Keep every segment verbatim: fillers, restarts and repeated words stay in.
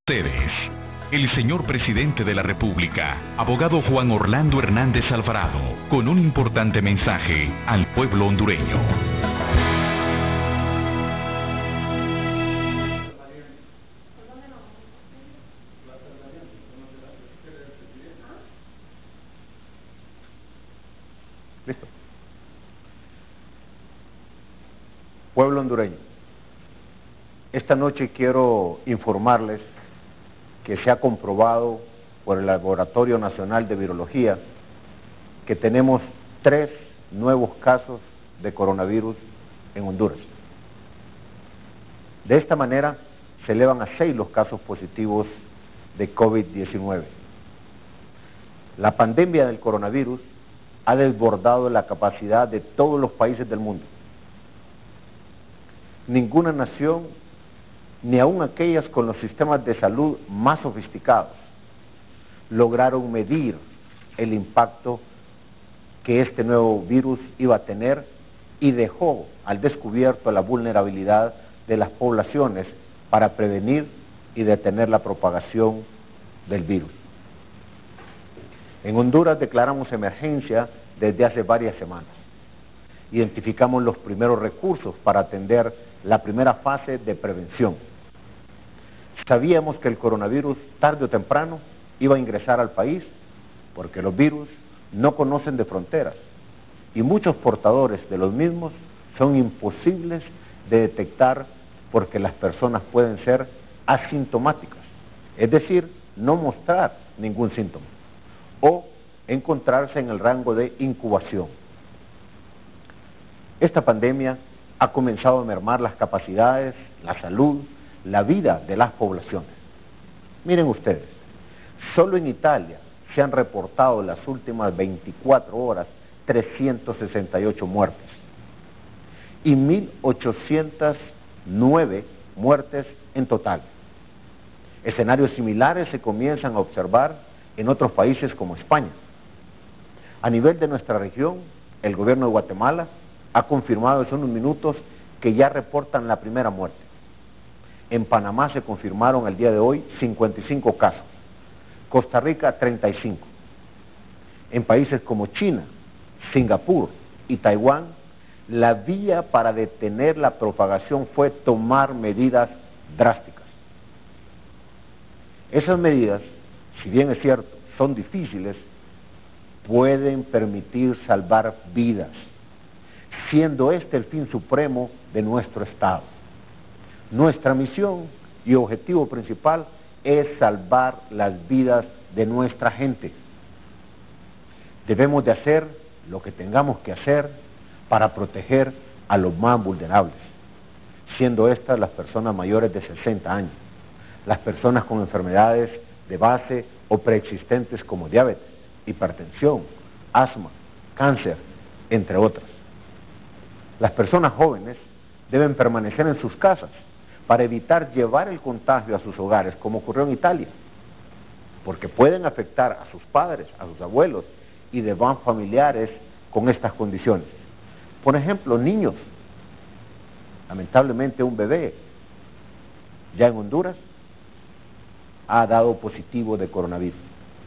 Ustedes, el señor presidente de la República, abogado Juan Orlando Hernández Alvarado, con un importante mensaje al pueblo hondureño. Listo. Pueblo hondureño, esta noche quiero informarles que se ha comprobado por el Laboratorio Nacional de Virología que tenemos tres nuevos casos de coronavirus en Honduras. De esta manera se elevan a seis los casos positivos de COVID diecinueve. La pandemia del coronavirus ha desbordado la capacidad de todos los países del mundo. Ninguna nación, ni aun aquellas con los sistemas de salud más sofisticados, lograron medir el impacto que este nuevo virus iba a tener y dejó al descubierto la vulnerabilidad de las poblaciones para prevenir y detener la propagación del virus. En Honduras declaramos emergencia desde hace varias semanas. Identificamos los primeros recursos para atender la primera fase de prevención. Sabíamos que el coronavirus tarde o temprano iba a ingresar al país porque los virus no conocen de fronteras y muchos portadores de los mismos son imposibles de detectar porque las personas pueden ser asintomáticas, es decir, no mostrar ningún síntoma o encontrarse en el rango de incubación. Esta pandemia ha comenzado a mermar las capacidades, la salud, la vida de las poblaciones. Miren ustedes, solo en Italia se han reportado en las últimas veinticuatro horas trescientas sesenta y ocho muertes y mil ochocientas nueve muertes en total. Escenarios similares se comienzan a observar en otros países como España. A nivel de nuestra región, el gobierno de Guatemala ha confirmado hace unos minutos que ya reportan la primera muerte. En Panamá se confirmaron el día de hoy cincuenta y cinco casos, Costa Rica treinta y cinco. En países como China, Singapur y Taiwán, la vía para detener la propagación fue tomar medidas drásticas. Esas medidas, si bien es cierto, son difíciles, pueden permitir salvar vidas, siendo este el fin supremo de nuestro Estado. Nuestra misión y objetivo principal es salvar las vidas de nuestra gente. Debemos de hacer lo que tengamos que hacer para proteger a los más vulnerables, siendo estas las personas mayores de sesenta años, las personas con enfermedades de base o preexistentes como diabetes, hipertensión, asma, cáncer, entre otras. Las personas jóvenes deben permanecer en sus casas para evitar llevar el contagio a sus hogares, como ocurrió en Italia, porque pueden afectar a sus padres, a sus abuelos y demás familiares con estas condiciones. Por ejemplo, niños. Lamentablemente un bebé ya en Honduras ha dado positivo de coronavirus.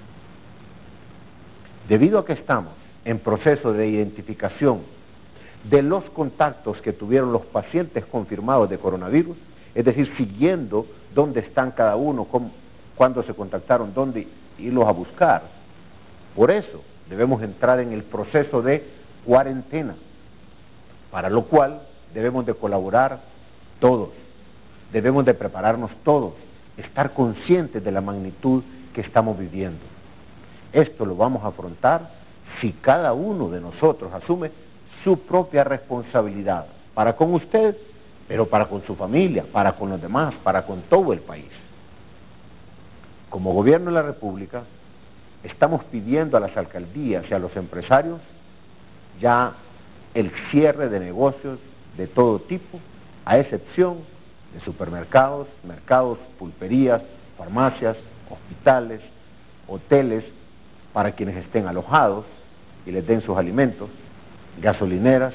Debido a que estamos en proceso de identificación de los contactos que tuvieron los pacientes confirmados de coronavirus, es decir, siguiendo dónde están cada uno, cómo, cuándo se contactaron, dónde irlos a buscar. Por eso debemos entrar en el proceso de cuarentena, para lo cual debemos de colaborar todos, debemos de prepararnos todos, estar conscientes de la magnitud que estamos viviendo. Esto lo vamos a afrontar si cada uno de nosotros asume su propia responsabilidad, para con usted, pero para con su familia, para con los demás, para con todo el país. Como gobierno de la República, estamos pidiendo a las alcaldías y a los empresarios ya el cierre de negocios de todo tipo, a excepción de supermercados, mercados, pulperías, farmacias, hospitales, hoteles, para quienes estén alojados y les den sus alimentos, gasolineras,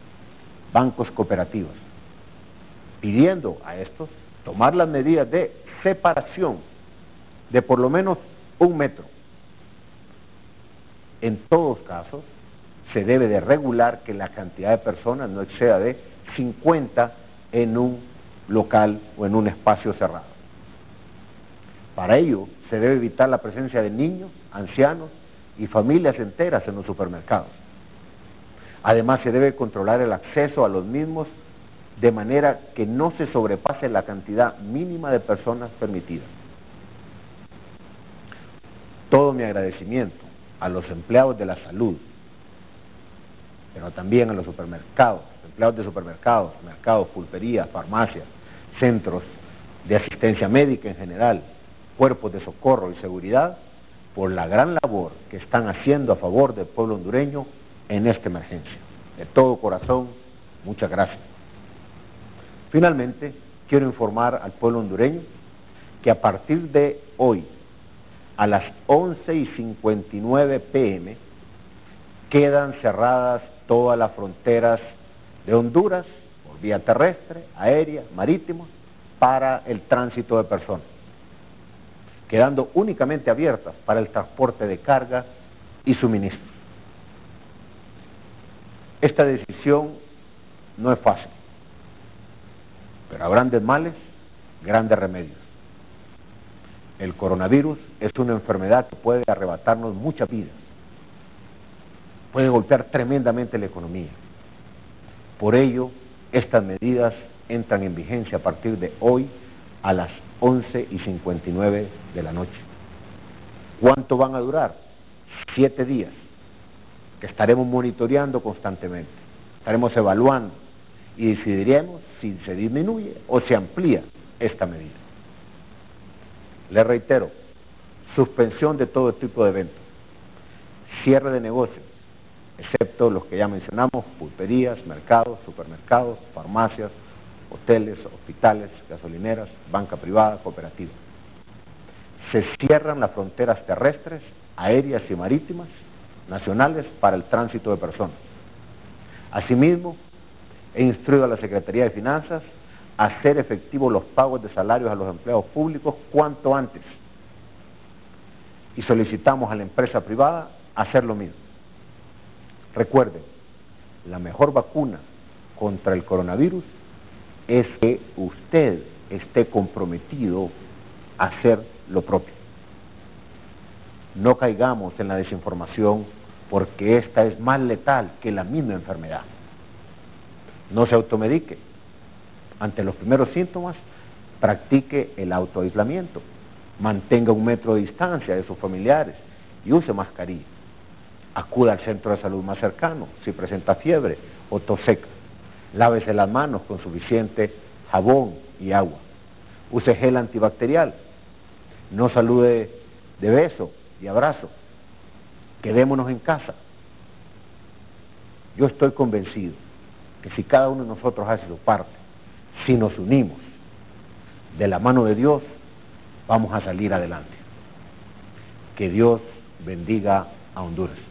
bancos cooperativos, pidiendo a estos tomar las medidas de separación de por lo menos un metro. En todos casos, se debe de regular que la cantidad de personas no exceda de cincuenta en un local o en un espacio cerrado. Para ello, se debe evitar la presencia de niños, ancianos y familias enteras en los supermercados. Además, se debe controlar el acceso a los mismos de manera que no se sobrepase la cantidad mínima de personas permitidas. Todo mi agradecimiento a los empleados de la salud, pero también a los supermercados, empleados de supermercados, mercados, pulperías, farmacias, centros de asistencia médica en general, cuerpos de socorro y seguridad, por la gran labor que están haciendo a favor del pueblo hondureño en esta emergencia. De todo corazón, muchas gracias. Finalmente, quiero informar al pueblo hondureño que a partir de hoy, a las once y cincuenta y nueve pe eme, quedan cerradas todas las fronteras de Honduras, por vía terrestre, aérea, marítima, para el tránsito de personas, quedando únicamente abiertas para el transporte de carga y suministros. Esta decisión no es fácil, pero a grandes males, grandes remedios. El coronavirus es una enfermedad que puede arrebatarnos muchas vidas, puede golpear tremendamente la economía. Por ello, estas medidas entran en vigencia a partir de hoy a las once y cincuenta y nueve de la noche. ¿Cuánto van a durar? Siete días, que estaremos monitoreando constantemente, estaremos evaluando y decidiremos si se disminuye o se amplía esta medida. Les reitero, suspensión de todo tipo de eventos, cierre de negocios, excepto los que ya mencionamos, pulperías, mercados, supermercados, farmacias, hoteles, hospitales, gasolineras, banca privada, cooperativa. Se cierran las fronteras terrestres, aéreas y marítimas nacionales para el tránsito de personas. Asimismo, he instruido a la Secretaría de Finanzas a hacer efectivos los pagos de salarios a los empleados públicos cuanto antes. Y solicitamos a la empresa privada hacer lo mismo. Recuerden, la mejor vacuna contra el coronavirus es que usted esté comprometido a hacer lo propio. No caigamos en la desinformación, porque esta es más letal que la misma enfermedad. No se automedique. Ante los primeros síntomas, practique el autoaislamiento, mantenga un metro de distancia de sus familiares y use mascarilla. Acuda al centro de salud más cercano si presenta fiebre o tos seca. Lávese las manos con suficiente jabón y agua. Use gel antibacterial. No salude de beso y abrazo. Quedémonos en casa. Yo estoy convencido que si cada uno de nosotros hace su parte, si nos unimos de la mano de Dios, vamos a salir adelante. Que Dios bendiga a Honduras.